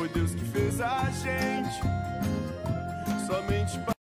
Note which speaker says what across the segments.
Speaker 1: Foi Deus que fez a gente somente para...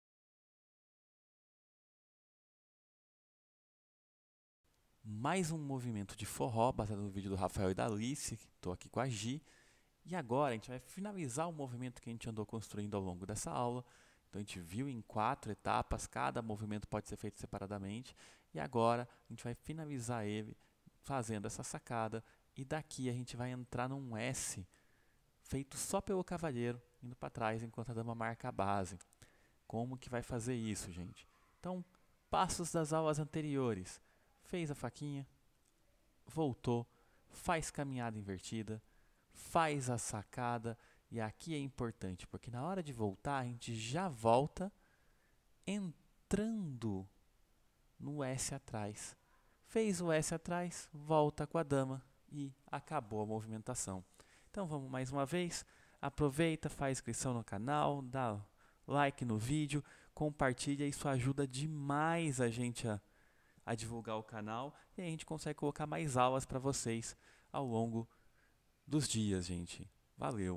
Speaker 2: Mais um movimento de forró, baseado no vídeo do Rafael e da Alice. Estou aqui com a Gi. E agora a gente vai finalizar o movimento que a gente andou construindo ao longo dessa aula. Então a gente viu em 4 etapas, cada movimento pode ser feito separadamente. E agora a gente vai finalizar ele fazendo essa sacada. E daqui a gente vai entrar num S, feito só pelo cavalheiro, indo para trás enquanto a dama marca a base. Como que vai fazer isso, gente? Então, passos das aulas anteriores. Fez a faquinha, voltou, faz caminhada invertida, faz a sacada, e aqui é importante, porque na hora de voltar, a gente já volta entrando no S atrás. Fez o S atrás, volta com a dama e acabou a movimentação. Então vamos mais uma vez, aproveita, faz inscrição no canal, dá like no vídeo, compartilha, isso ajuda demais a gente a divulgar o canal e a gente consegue colocar mais aulas para vocês ao longo dos dias, gente. Valeu!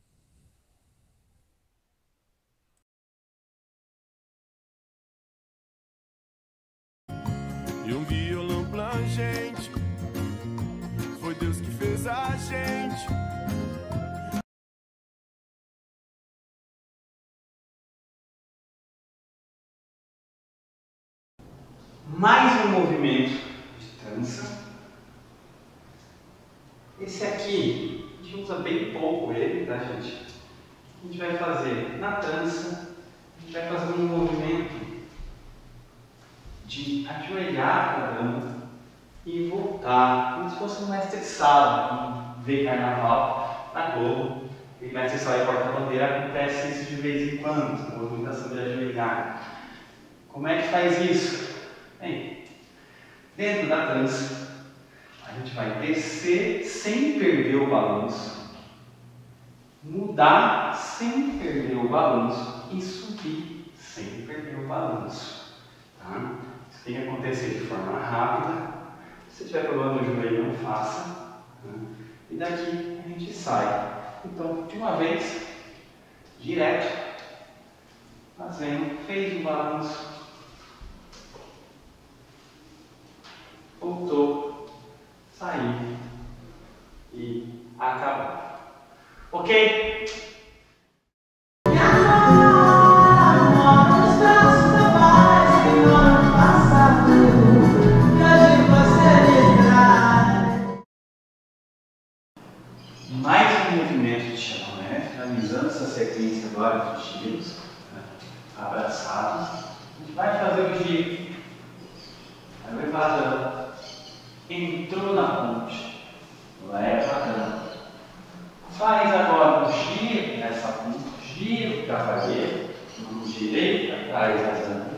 Speaker 1: E um violão plangente, foi Deus que fez a gente.
Speaker 3: Mais um movimento de dança. Esse aqui, a gente usa bem pouco ele, tá, gente? A gente vai fazer na dança, a gente vai fazer um movimento de ajoelhar para a dama e voltar, como se fosse um mestre sala. Quem vê carnaval na Globo, e mestre sala e porta-bandeira, acontece isso de vez em quando, a movimentação de ajoelhar. Como é que faz isso? Bem, dentro da dança, a gente vai descer sem perder o balanço, mudar sem perder o balanço e subir sem perder o balanço. Tá? Isso tem que acontecer de forma rápida. Se tiver problema no joelho, não faça. Tá? E daqui a gente sai. Então, de uma vez, direto, fazendo, fez o balanço. Voltou, saiu e acabou. Ok? Mais um movimento de chamamé, finalizando essa sequência agora de giros, né? Abraçados. A gente vai fazer o giro. Aí vai parando. Entrou na ponte, leva a dama. Faz agora um giro nessa ponte, giro o cavaleiro, mão direita atrás da dama.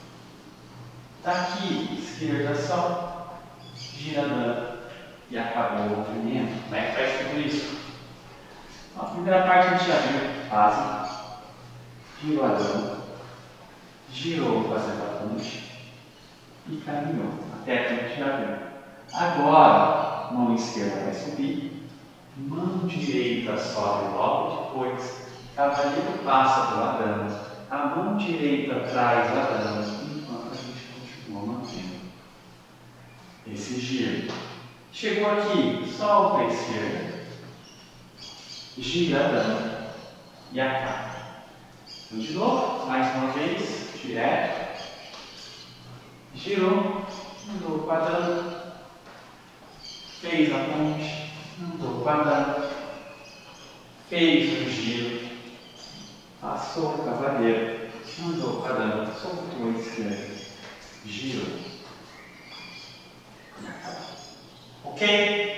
Speaker 3: Daqui, esquerda só, gira a dama e acabou o movimento. Como é que faz tudo isso? A primeira parte a gente já viu, básica. Girou a dama, girou fazendo a ponte e caminhou. Até que a gente já viu. Agora, mão esquerda vai subir, mão direita sobe logo depois, cavaleiro passa pela dama, a mão direita traz a dama, enquanto a gente continua mantendo esse giro. Chegou aqui, solta a esquerda, gira a dama e acaba. Então, de novo, mais uma vez, direto, girou, andou com a dama. Fez a ponte, andou com a dama, fez o giro, passou o cavaleiro, andou com a dama, soltou a esquerda, girou e acabou. Ok?